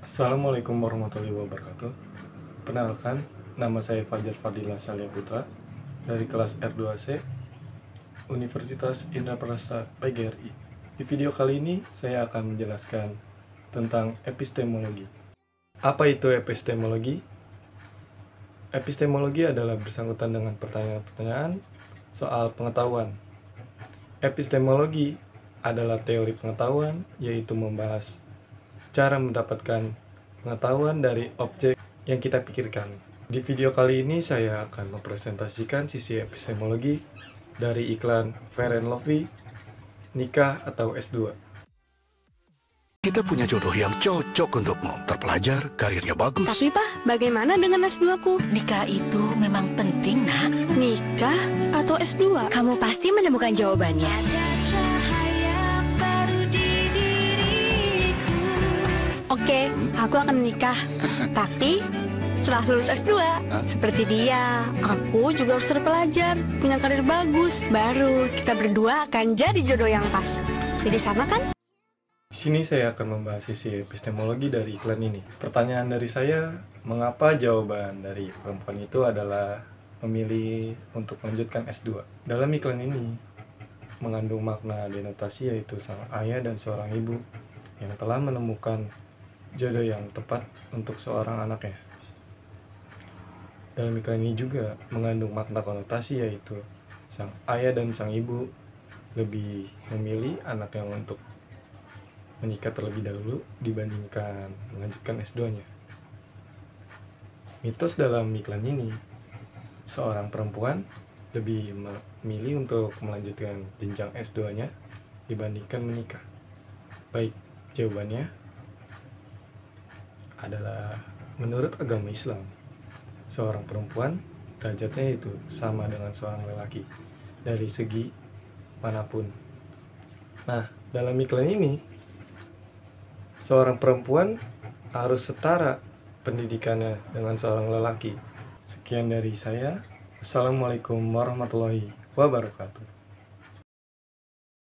Assalamualaikum warahmatullahi wabarakatuh. Perkenalkan, nama saya Fajar Fadila Salya Putra dari kelas R2C Universitas Indraprasta PGRI. Di video kali ini saya akan menjelaskan tentang epistemologi. Apa itu epistemologi? Epistemologi adalah bersangkutan dengan pertanyaan-pertanyaan soal pengetahuan. Epistemologi adalah teori pengetahuan, yaitu membahas cara mendapatkan pengetahuan dari objek yang kita pikirkan. Di video kali ini saya akan mempresentasikan sisi epistemologi dari iklan Fair and Lovely, nikah atau S2. Kita punya jodoh yang cocok untukmu. Terpelajar, karirnya bagus. Tapi Pak, bagaimana dengan S2 ku? Nikah itu memang penting, Nak. Nikah atau S2? Kamu pasti menemukan jawabannya. Oke, aku akan menikah. Tapi setelah lulus S2, seperti dia, aku juga harus terpelajar, punya karir bagus. Baru kita berdua akan jadi jodoh yang pas. Jadi sama kan? Di sini saya akan membahas sisi epistemologi dari iklan ini. Pertanyaan dari saya, mengapa jawaban dari perempuan itu adalah memilih untuk melanjutkan S2? Dalam iklan ini mengandung makna denotasi, yaitu sang ayah dan seorang ibu yang telah menemukan jodoh yang tepat untuk seorang anaknya. Dalam iklan ini juga mengandung makna konotasi, yaitu sang ayah dan sang ibu lebih memilih anaknya untuk menikah terlebih dahulu dibandingkan melanjutkan S2-nya. Mitos dalam iklan ini, seorang perempuan lebih memilih untuk melanjutkan jenjang S2-nya dibandingkan menikah. Baik, jawabannya adalah menurut agama Islam, seorang perempuan derajatnya itu sama dengan seorang lelaki dari segi manapun. Nah, dalam iklan ini, seorang perempuan harus setara pendidikannya dengan seorang lelaki. Sekian dari saya. Assalamualaikum warahmatullahi wabarakatuh.